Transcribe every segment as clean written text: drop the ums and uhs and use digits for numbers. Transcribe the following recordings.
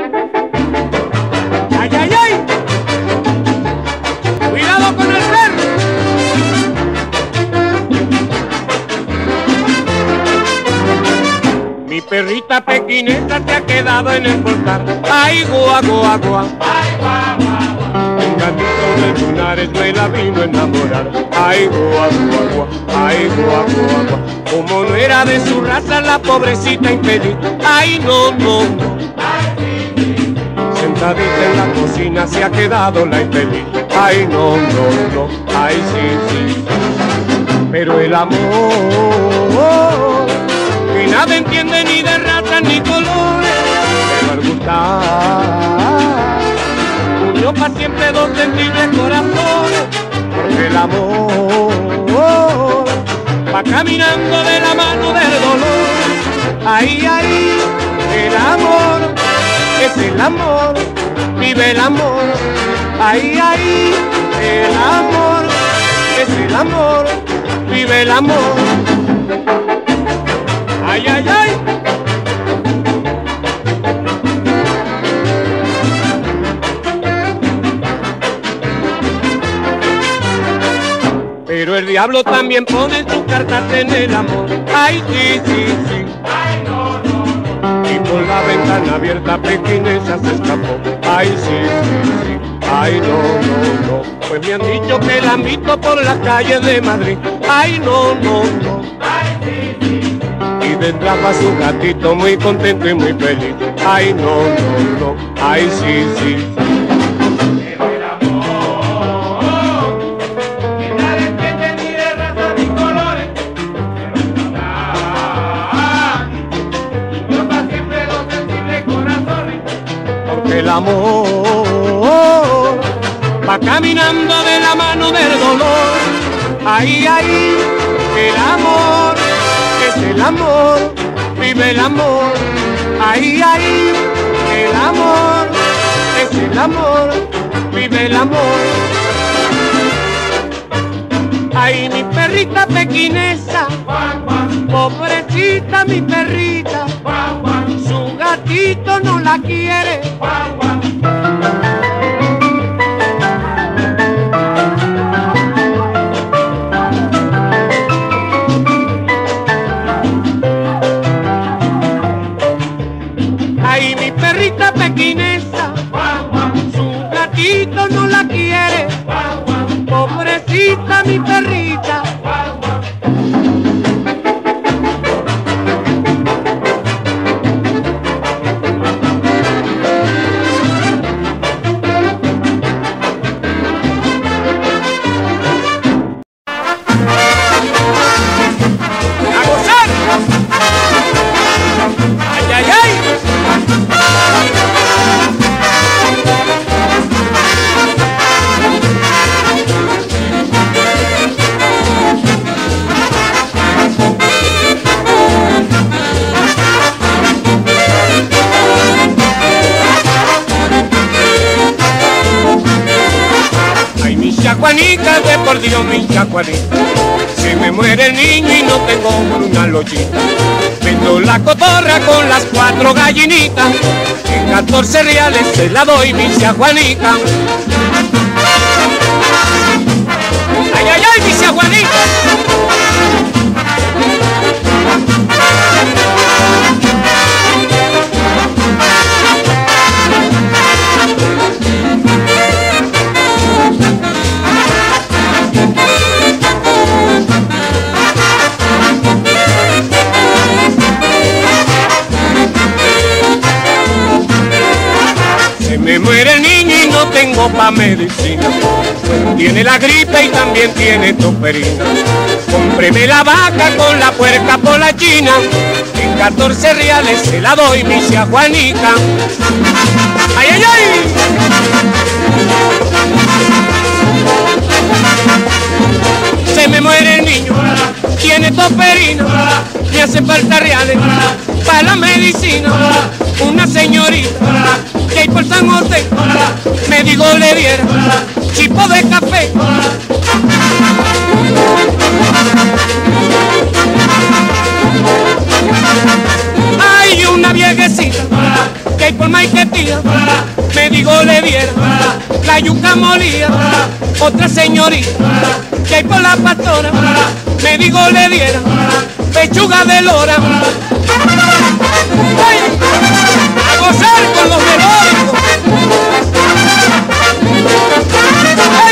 ¡Ay, ay, ay! ¡Cuidado con el perro! Mi perrita pequinesa se ha quedado en el portal. ¡Ay, guá, guá, guá! ¡Ay, guá, guá, guá! Un gatito de lunares me la vino a enamorar. ¡Ay, guá, guá, guá! ¡Ay, guá, guá, guá! Como no era de su raza la pobrecita infeliz. ¡Ay, no, no, no! Sentadita en la cocina se ha quedado la infeliz. Ay, no, no, no, ay, sí, sí. Pero el amor, que nada entiende ni de raza ni colores, pero al gustar, unió para siempre dos sensibles corazones, porque el amor va caminando de la mano del dolor. Ay, ay, el amor es el amor, vive el amor. Ay, ay, el amor es el amor, vive el amor. Ay, ay, ay. Pero el diablo también pone sus cartas en el amor. Ay, sí, sí, sí. Ay, no, no, no. Y por la ventana abierta pequinesa se escapó. Ay, sí, sí, sí. Ay, no, no, no. Pues me han dicho que la han visto por las calles de Madrid. Ay, no, no, no. Ay, sí, sí. Y detrás va su gatito muy contento y muy feliz. Ay, no, no, no. Ay, sí, sí. El amor va caminando de la mano del dolor. Ay, ay, el amor es el amor, vive el amor. Ay, ay, el amor es el amor, vive el amor. Ay, mi perrita pequinesa, pobrecita mi perrita, su gatito no la quiere. Ay, mi perrita pequinesa, su gatito no la quiere. Pobrecita mi perrita. Chacuanica, de por Dios mi chacuanita, si me muere el niño y no tengo una lochita, vendo la cotorra con las 4 gallinitas, en 14 reales se la doy mi chacuanita. Ay, ay, ay, mi chacuanita. Me muere el niño y no tengo pa' medicina, tiene la gripe y también tiene tosferina. Cómpreme la vaca con la puerca por la china, en 14 reales se la doy mi cia Juanica. ¡Ay, ay, ay! Se me muere el niño, tiene tosferina, me hace falta reales para la medicina. Una señorita que hay por San José, me digo le diera chipo de café. Hay una viejecita que hay por más que tira, me digo le diera, la yuca molía, otra señorita, que hay por la pastora, me digo le diera, pechuga de lora. ¡Ay! A gozar con los melódicos. ¡Ay!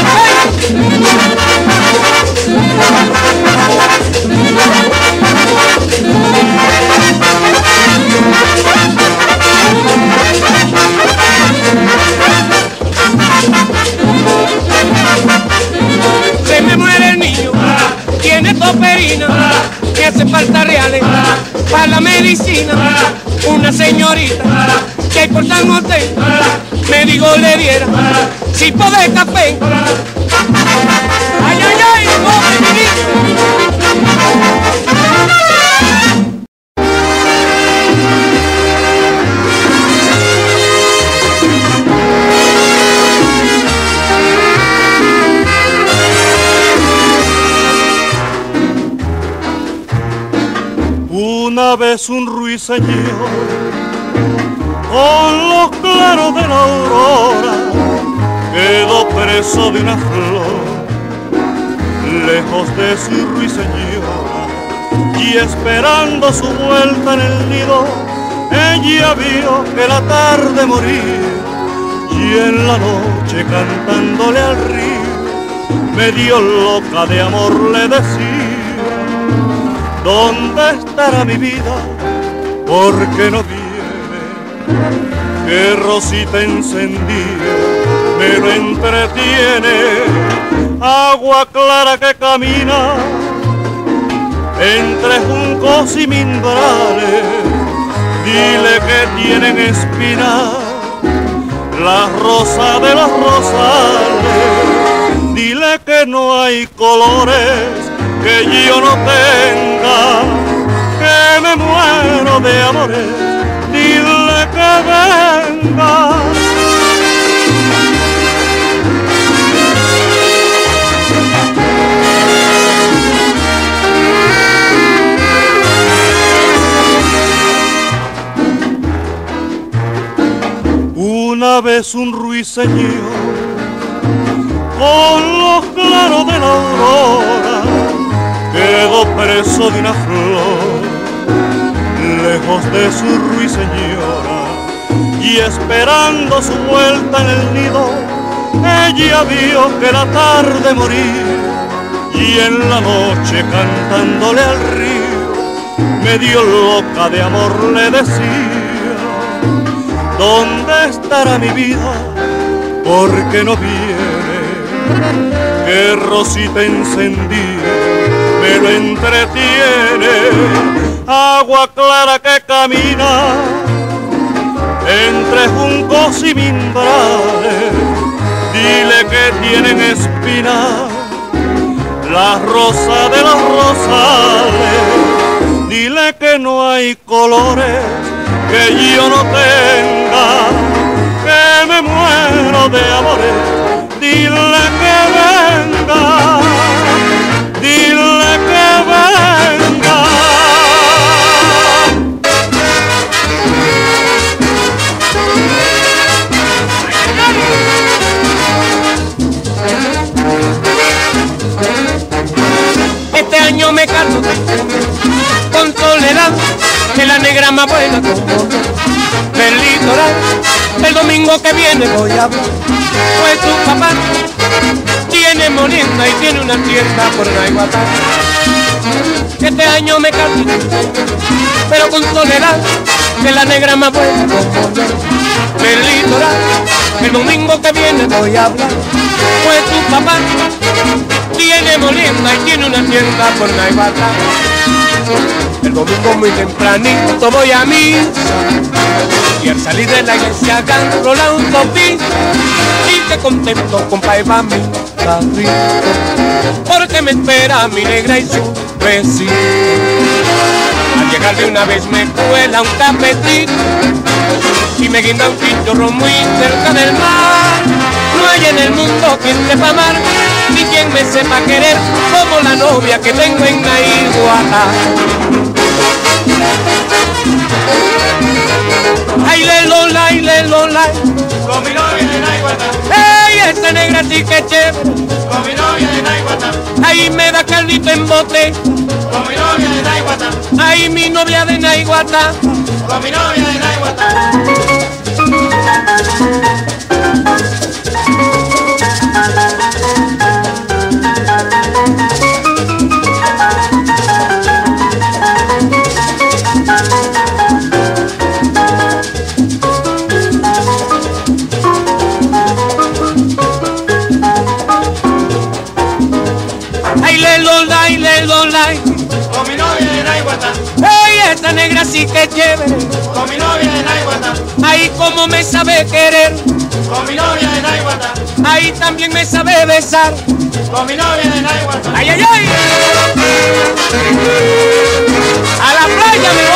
Se me muere el niño, tiene toperina, me hace falta reales para la medicina. Una señorita que hay por San José, me digo le diera cipo de café. Ay, ay, ay, pobre mi niño. Una vez un ruiseñor con los claros de la aurora quedó preso de una flor, lejos de su ruiseñora, y esperando su vuelta en el nido, ella vio que la tarde moría, y en la noche cantándole al río, medio loca de amor le decía: ¿dónde estará mi vida? ¿Por qué no viene? Que rosita encendida me lo entretiene, agua clara que camina entre juncos y mimbrales. Dile que tienen espinas las rosas de los rosales. Dile que no hay colores que yo no tenga, que me muero de amores, dile que venga. Una vez un ruiseñor con los claros de la aurora quedó preso de una flor, lejos de su ruiseñora, y esperando su vuelta en el nido, ella vio que la tarde moría, y en la noche cantándole al río, medio loca de amor le decía: ¿dónde estará mi vida? ¿Por qué no viene? Que rosita encendida me lo entretiene, agua clara que camina entre juncos y mimbrales. Dile que tienen espinas las rosas de los rosales. Dile que no hay colores que yo no tenga, que me muero de amores. Dile que venga, dile que venga. Este año me caso con Soledad, que la negra más buena como del litoral. El domingo que viene voy a hablar, pues su papá tiene molienda y tiene una tienda por Naiguatá. Este año me caso, pero con Soledad, que la negra más buena como del litoral. El domingo que viene voy a hablar, pues su papá tiene molienda y tiene una tienda por Naiguatá. El domingo muy tempranito voy a misa, y al salir de la iglesia agarro la autopista, y que contento compadre va mi carrito, porque me espera mi negra y su vecino. Al llegar de una vez me cuela un cafecito y me guinda un chinchorro muy cerca del mar. No hay en el mundo quien sepa amar, ni quien me sepa querer como la novia que tengo en Naiguatá. Ay, Lolay. Con mi novia de Naiguatá. ¡Ey, esa negra sí que chévere! Con mi novia de Naiguatá. Ahí me da caldito en bote. Con mi novia de Naiguatá. Ahí mi novia de Naiguatá. Con mi novia de Naiguatá. Con mi novia de Naiguatá. ¡Ey, esa negra sí que chévere! Con mi novia de Naiguatá. Ahí como me sabe querer. Con mi novia de Naiguatá. Ahí también me sabe besar. Con mi novia de Naiguatá. ¡Ay, ay, ay! ¡A la playa me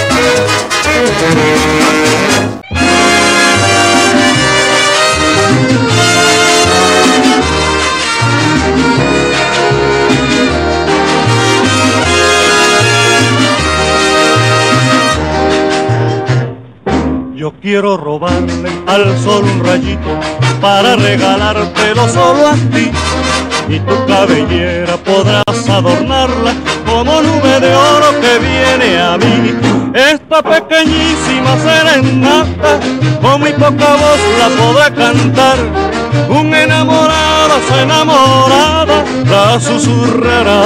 Yo quiero robarle al sol un rayito para regalártelo solo a ti, y tu cabellera podrás adornarla como nube de oro que viene a mí. Esta pequeñísima serenata con mi poca voz la podrá cantar. Un enamorado se enamorada la susurrará,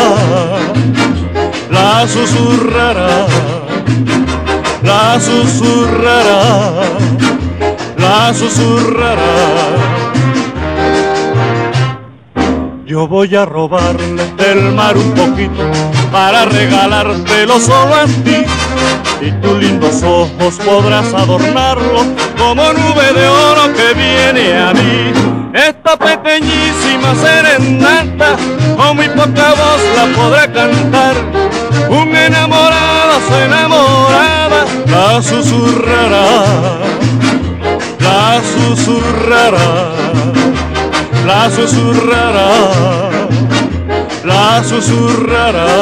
la susurrará, la susurrará, la susurrará. Yo voy a robarle del mar un poquito para regalártelo solo a ti, y tus lindos ojos podrás adornarlo como nube de oro que viene a mí. Esta pequeñísima serenata con mi poca voz la podrá cantar. Un enamorado se enamorada la susurrará, la susurrará, la susurrará, la susurrará.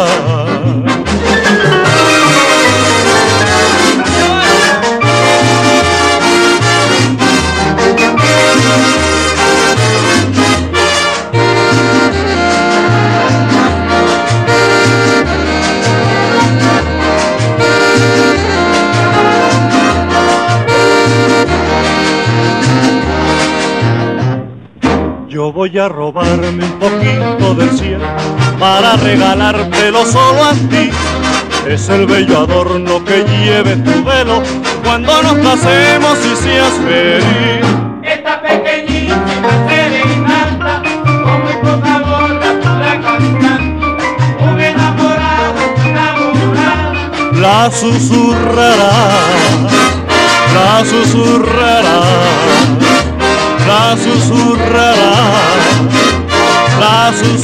Yo voy a robarme un poquito del cielo para regalártelo solo a ti. Es el bello adorno que lleve tu velo cuando nos casemos y seas feliz. Esta pequeñísima serenata con muy poca voz la podrá cantar. Un enamorado se enamorará. La susurrará, la susurrará, la susurrará, la susurrará.